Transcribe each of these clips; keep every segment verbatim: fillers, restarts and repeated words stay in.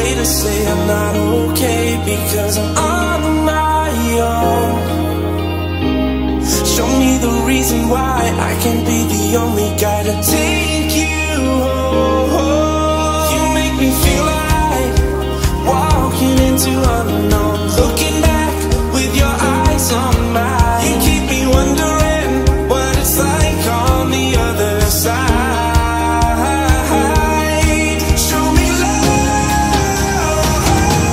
way to say I'm not okay, because I'm on my own. Show me the reason why I can't be the only guy to take you home. You make me feel like walking into unknown, looking back with your eyes on mine. You keep me wondering what it's like on the other side. Show me love.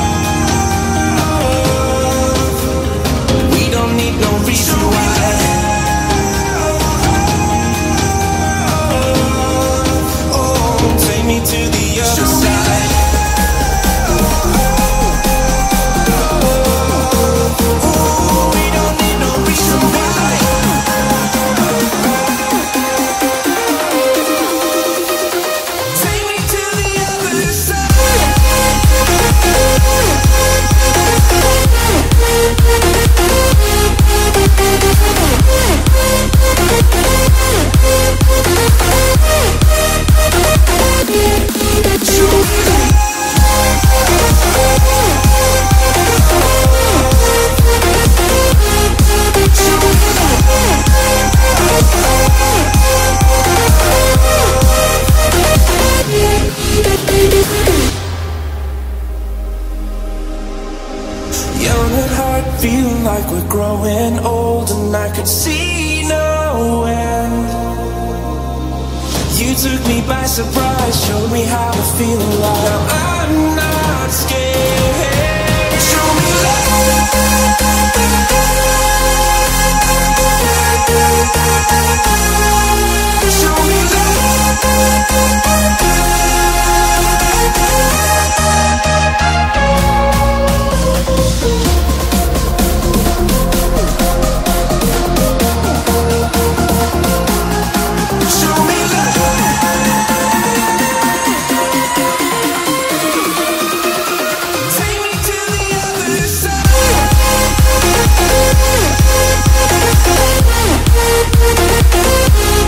We don't need no reason why. To the other side. Ooh, we don't need no reason why. Take me to the other side. Young at heart, feeling like we're growing old, and I could see no end. You took me by surprise, showed me how to feel alive. Now I'm not scared. Show me love. Show me love.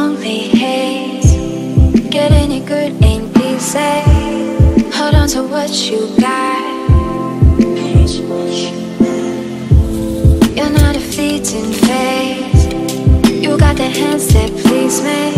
only haze. Getting it good ain't easy. Hold on to what you got. You're not a fleeting phase. You got the hands that please me.